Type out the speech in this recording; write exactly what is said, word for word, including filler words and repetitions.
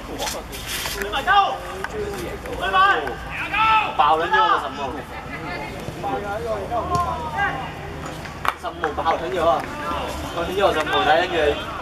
爆撚咗我個十毛，十毛爆撚咗啊！我斷咗我十毛睇跟住。